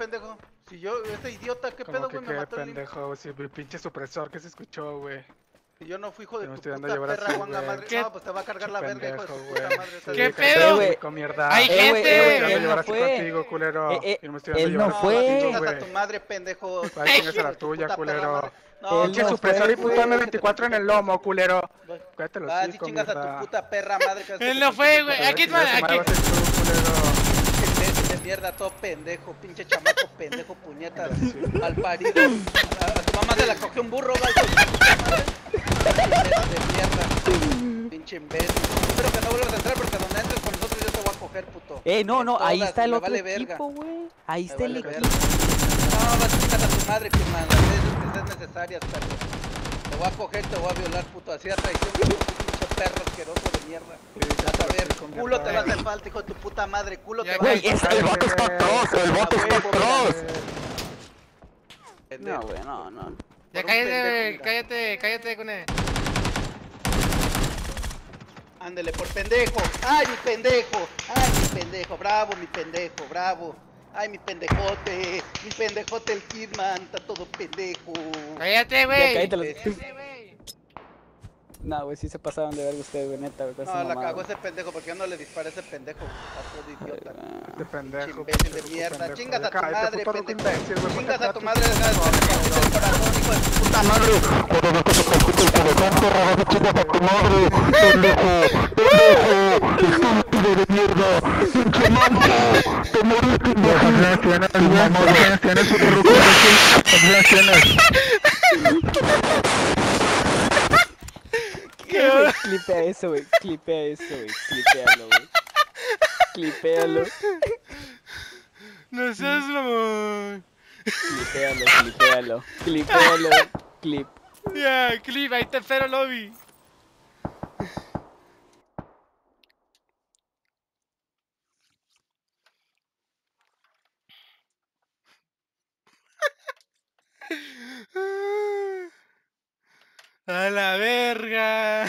pendejo? Si yo, ese idiota, ¿qué Como pedo, que güey? Me qué mató el pendejo, si mi pinche supresor que se escuchó, güey. Si yo no fui hijo de Yo me tu estoy dando a puta llevar perra, así, guanga güey. madre. ¿Qué? No, pues te va a cargar la verga, hijo de tu Pendejo, puta güey. madre. Sí, ¿Qué cállate, pedo? hocico, mierda. ¡Hay Yo me estoy gente! dando a él llevar no así fue. contigo, culero. Yo me estoy dando a Él llevar no así fue. contigo, Chingas a güey. tu madre, pendejo. Va, chingas a la tuya, Puta perra culero. madre. No, Él Pinche no supresor y fue, puto güey. M24 en el lomo, culero. Cállate los Va, si hocico, chingas a tu mierda. puta perra madre. Él no fue, güey. Aquí Chingar a su madre va a ser tú, culero. Imbécil de mierda, todo pendejo, pinche chamaco pendejo, puñetas, mal parido. A tu mamá se la cogió un burro, gallo. Imbécil de mierda, pinche imbécil. Espero que no vuelvas a entrar porque donde entres con nosotros yo te voy a coger, puto. No, no, ahí Todas, está el me otro vale verga. equipo, güey. Ahí Me está el vale equipo. verga. No, vas a chingar a tu madre, Pirman, las veces que sean necesarias, perro. Te voy a coger, te voy a violar, puto, así a traición, pinche perro asqueroso de mierda. Vas a ver, culo te va a hacer falta, hijo de tu puta madre, culo te va a Güey, hacer falta. el vato está atrás, el vato está atrás. Pendejo. No, güey, no, no. Ya Por un pendejo, cállate, mira. cállate con él. Ándele por pendejo. ¡Ay, mi pendejo! ¡Ay, mi pendejo! ¡Bravo, mi pendejo! ¡Bravo! ¡Ay, mi pendejote! ¡Mi pendejote el Kidman! ¡Está todo pendejo! Cállate, güey. cállate los- Cállate, güey. No, güey, sí se pasaron de ver ustedes, güey, neta, güey. con esa No, la mamada, cagó güey. ese pendejo porque yo no le disparé a ese pendejo. A todo idiota. Este pendejo. Imbécil de pinche mierda. pendejo. Chingas a tu Cállate, madre, puto ruco pendejo. imbécil, güey, Chingas ponte a tu atrás, madre, pinche deja de pendejo, partir el corazón, hijo de tu puta ¡Puta madre! Cuando no te escucha el corazón, perra, vas a chingar a tu madre. ¡Pendejo! ¡Pendejo! ¡Estúpido de mierda! ¡Pinche manco! ¡Te moriste, imbécil! ¿Cuántos años tienes, puto ruco imbécil? ¿Cuántos años tienes? ¿Qué, güey? Clipea eso, güey. Clipea eso, güey. Clipealo, güey. Clipealo. No seas mamón. Clipealo, clipealo. Clipealo. Clip. Ya, Clip, ahí te espero, lobby. A la verga.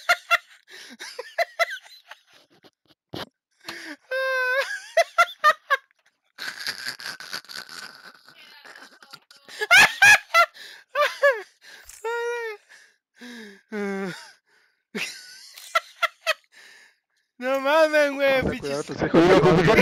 No mames, güey, Ten pinches. cuidado a tus hijos. Cuidado a tus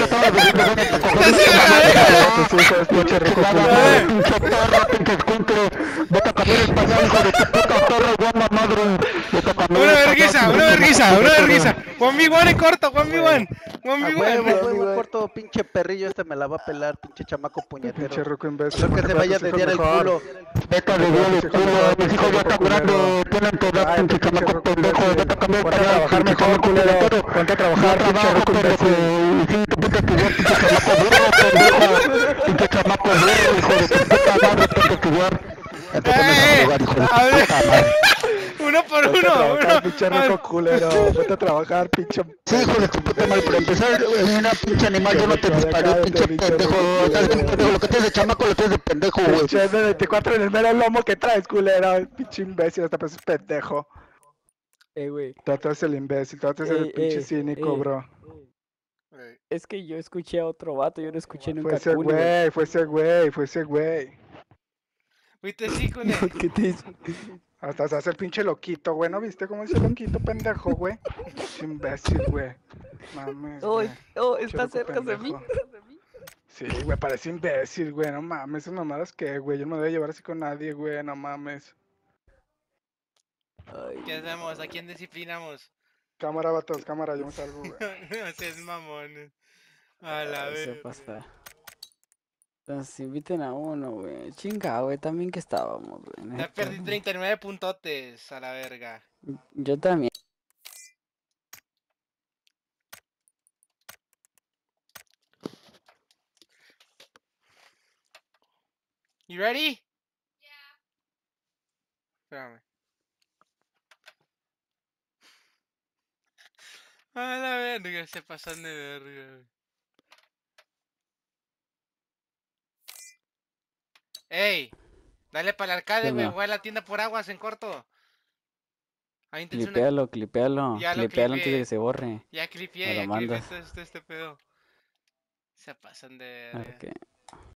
hijos, pinche rico A culero. ver. Pinche perro, pinche escuincle. Vete a cambiar el pañal, hijo de tu puta perra, guama madre. Vete a cambiar Una el vergüenza, pañal, una hijo de vergüenza, tu una puta vergüenza. perra. 1v1 en corto, 1v1. A 1v1. huevo, corto, pinche perrillo, este me la va a pelar, pinche chamaco Pinche puñetero. ruco imbécil. Creo que ponte se atrás, vaya a tus hijos dediar el mejor. culo. Vete a desviar el culo, mis hijos ya están grandes, tienen tu edad, pinche chamaco pendejo, vete a cambiar el Ponte a pañal, trabajar pinche mejor, chamaco culero. puñetero. Ponte a trabajar, Yo pinche trabajo, ruco pendejo, imbécil. y sí, te puta estudiar, pinche chamaco burro, pendejo, pinche chamaco burro, hijo de tu puta madre, ponte a estudiar. Entonces me vas a jugar, hijo de tu a ver. puta madre. Uno por Ponte a uno, trabajar, pinche uno. ruco culero. Ponte a trabajar, pinche. Sí, hijo de tu puta madre, pero empezar en una pinche animal, yo no te disparé, pinche pendejo, estás bien pendejo, lo que tienes de chamaco lo tienes de pendejo, güey. Pinche M24 en el mero lomo que traes, culero. Pinche imbécil, hasta pareces pendejo. Güey. Tú eres el imbécil, tú eres el pinche cínico, bro. Es que yo escuché a otro vato, yo no escuché Fue nunca a ese Culi, güey, fue ese güey, fue ese güey. Fuiste sí con él. ¿Qué te dice? Hasta se hace el pinche loquito, güey. ¿No viste cómo dice loquito, pendejo, güey? Pinche imbécil, güey. Mames, Oh, güey. está Pinche cerca ruco de mí. pendejo. Sí, güey, parece imbécil, güey. No mames, esas mamadas que, güey. Yo no me voy a llevar así con nadie, güey. No mames. ¿Qué hacemos? ¿A quién disciplinamos? Cámara, vatos, cámara, yo me salgo, güey. No seas mamón. A la Se vez. pasa. Entonces inviten a uno, güey. Chinga, güey, también que estábamos, güey. Ya neta, perdí güey. 39 puntotes a la verga. Yo también. You ready? Espérame. A la verga, se pasan de verga, güey. ¡Ey! Dale para el arcade, ¿Qué güey. onda? Voy a la tienda por aguas en corto. Ahí intenté una... Clipealo, clipealo. Ya lo Clipealo antes de clipeé. que se borre. Ya Me clipeé, lo ya clipeé mandas. este pedo. Se pasan de verga. Ok.